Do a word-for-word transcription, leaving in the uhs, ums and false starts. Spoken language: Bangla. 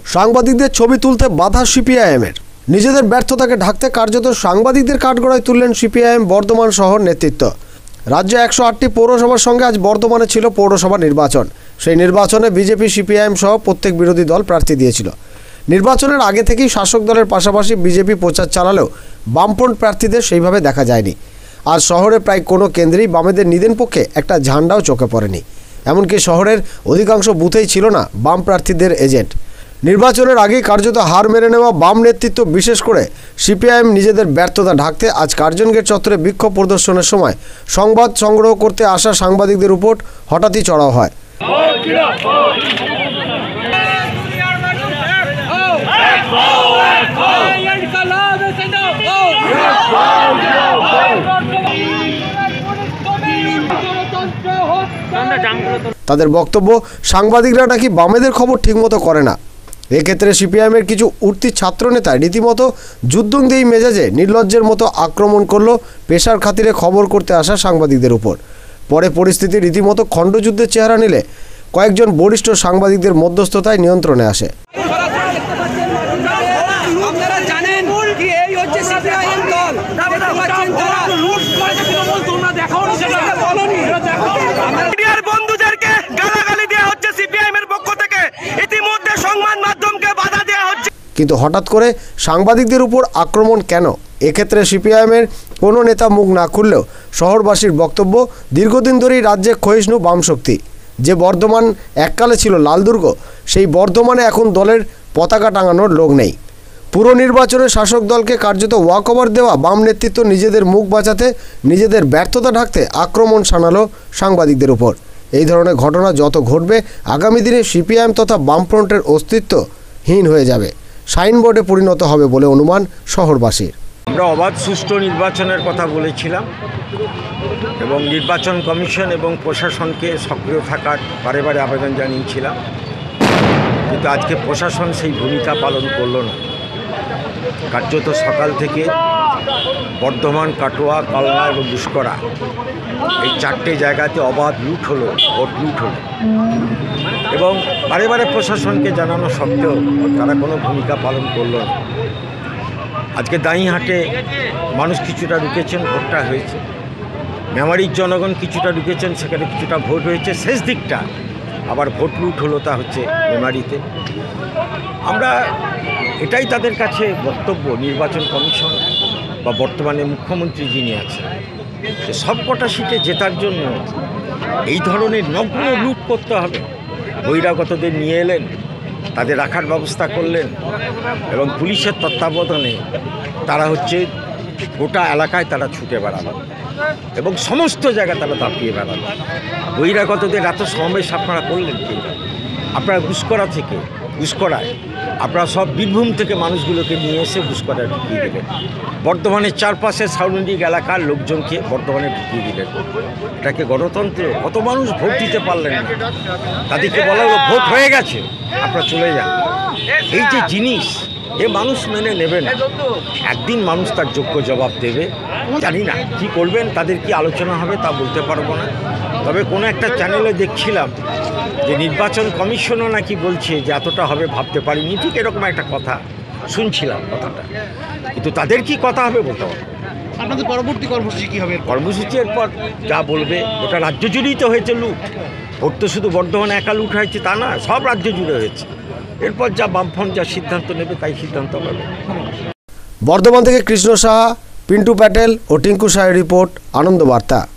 সাংবাদিকদের ছবি তুলতে বাধা সিপিআইএমের। নিজেদের ব্যর্থতাকে ঢাকতে কার্যত সাংবাদিকদের কাঠগড়ায় তুললেন সিপিআইএম বর্ধমান শহর নেতৃত্ব। রাজ্যে একশো আটটি পৌরসভার সঙ্গে আজ বর্ধমানে ছিল পৌরসভা নির্বাচন। সেই নির্বাচনে বিজেপি, সিপিআইএম সহ প্রত্যেক বিরোধী দল প্রার্থী দিয়েছিল। নির্বাচনের আগে থেকেই শাসক দলের পাশাপাশি বিজেপি প্রচার চালালেও বামপন্থী প্রার্থীদের সেইভাবে দেখা যায়নি। আজ শহরে প্রায় কোনো কেন্দ্রেই বামেদের নিদেন পক্ষে একটা ঝান্ডাও চোখে পড়েনি। এমনকি শহরের অধিকাংশ বুথেই ছিল না বাম প্রার্থীদের এজেন্ট। নির্বাচনের আগেই কার্যত হার মেনে নেওয়া বাম নেতৃত্ব, বিশেষ করে সিপিআইএম নিজেদের ব্যর্থতা ঢাকতে আজ কার্জন গেট চত্বরে বিক্ষোভ প্রদর্শনের সময় সংবাদ সংগ্রহ করতে আসা সাংবাদিকদের উপর হঠাৎই চড়াও হয়। তাদের বক্তব্য, সাংবাদিকরা নাকি বামেদের খবর ঠিকমতো করে না। এক্ষেত্রে সিপিআইএমের কিছু উঠতি ছাত্রনেতা রীতিমতো যুদ্ধংদেহী মেজাজে নির্লজ্জের মতো আক্রমণ করলো পেশার খাতিরে খবর করতে আসা সাংবাদিকদের উপর। পরে পরিস্থিতি রীতিমতো খণ্ডযুদ্ধের চেহারা নিলে কয়েকজন বরিষ্ঠ সাংবাদিকদের মধ্যস্থতায় নিয়ন্ত্রণে আসে। কিন্তু হঠাৎ করে সাংবাদিকদের উপর আক্রমণ কেন? এক্ষেত্রে সিপিআইএমের কোনো নেতা মুখ না খুললেও শহরবাসীর বক্তব্য, দীর্ঘদিন ধরেই রাজ্যে ক্ষয়িষ্ণু বামশক্তি। যে বর্ধমান এককালে ছিল লালদুর্গ, সেই বর্ধমানে এখন দলের পতাকা টাঙানোর লোক নেই। পুরো নির্বাচনে শাসক দলকে কার্যত ওয়াকওভার দেওয়া বাম নেতৃত্ব নিজেদের মুখ বাঁচাতে, নিজেদের ব্যর্থতা ঢাকতে আক্রমণ শানালো সাংবাদিকদের উপর। এই ধরনের ঘটনা যত ঘটবে, আগামী দিনে সিপিআইএম তথা বামফ্রন্টের অস্তিত্বহীন হয়ে যাবে, সাইনবোর্ডে পরিণত হবে বলে অনুমান শহরবাসীর। আমরা অবাধ সুষ্ঠু নির্বাচনের কথা বলেছিলাম এবং নির্বাচন কমিশন এবং প্রশাসনকে সক্রিয় থাকার বারে বারে আবেদন জানিয়েছিলাম, কিন্তু আজকে প্রশাসন সেই ভূমিকা পালন করল না। কার্যত সকাল থেকে বর্ধমান, কাটোয়া, কালনা এবং গুসকরা এই চারটে জায়গাতে অবাধ লুট হলো, ভোট লুট হলো এবং বারে বারে প্রশাসনকে জানানো সত্ত্বেও তারা কোনো ভূমিকা পালন করল না। আজকে দাঁড়িহাটে মানুষ কিছুটা ঢুকেছেন, ভোটটা হয়েছে। মেমারির জনগণ কিছুটা ঢুকেছেন, সেখানে কিছুটা ভোট হয়েছে। শেষ দিকটা আবার ভোট লুট হলো, তা হচ্ছে মেমারিতে। আমরা এটাই তাদের কাছে বক্তব্য, নির্বাচন কমিশন বা বর্তমানে মুখ্যমন্ত্রী যিনি আছেন, যে সবকটা সিটে জেতার জন্য এই ধরনের নগ্ন লুট করতে হবে। বহিরাগতদের নিয়ে এলেন, তাদের রাখার ব্যবস্থা করলেন এবং পুলিশের তত্ত্বাবধানে তারা হচ্ছে গোটা এলাকায় তারা ছুটে বেড়ালো এবং সমস্ত জায়গায় তারা দাপিয়ে বেড়ালো। বহিরাগতদের এত সমাবেশ আপনারা করলেন কি? আপনারা গুসকরা থেকে, গুসকরায় আপনারা সব বীরভূম থেকে মানুষগুলোকে নিয়ে এসে গুসকরায় ঢুকিয়ে দিলেন। বর্ধমানের চারপাশে সাউন্ডিক এলাকার লোকজনকে বর্ধমানে ঢুকিয়ে দিলেন। এটাকে গণতন্ত্র? কত মানুষ ভোট দিতে পারলেন না, তাদেরকে বলা হলো ভোট হয়ে গেছে, আপনারা চলে যান। এই যে জিনিস, এ মানুষ মেনে নেবে না। একদিন মানুষ তার যোগ্য জবাব দেবে। জানি না কী করবেন, তাদের কি আলোচনা হবে তা বলতে পারবো না। তবে কোনো একটা চ্যানেলে দেখছিলাম যে নির্বাচন কমিশনও নাকি বলছে যে এতটা হবে ভাবতে পারিনি, ঠিক এরকম একটা কথা শুনছিলাম কথাটা, কিন্তু তাদের কি কথা হবে বলতে পারবো। আপনাদের পরবর্তী কর্মসূচি কী হবে? কর্মসূচির পর যা বলবে, ওটা রাজ্য জুড়েই তো হয়েছে লুট। ভোট তো শুধু বর্ধমানে একা লুট হয়েছে তা না, সব রাজ্য জুড়ে হয়েছে। এরপর যা বামফ্রন্ট যা সিদ্ধান্ত নেবে তাই সিদ্ধান্ত হবে। বর্ধমান থেকে কৃষ্ণ সাহা, পিন্টু প্যাটেল ও টিঙ্কু সাহের রিপোর্ট, আনন্দ বার্তা।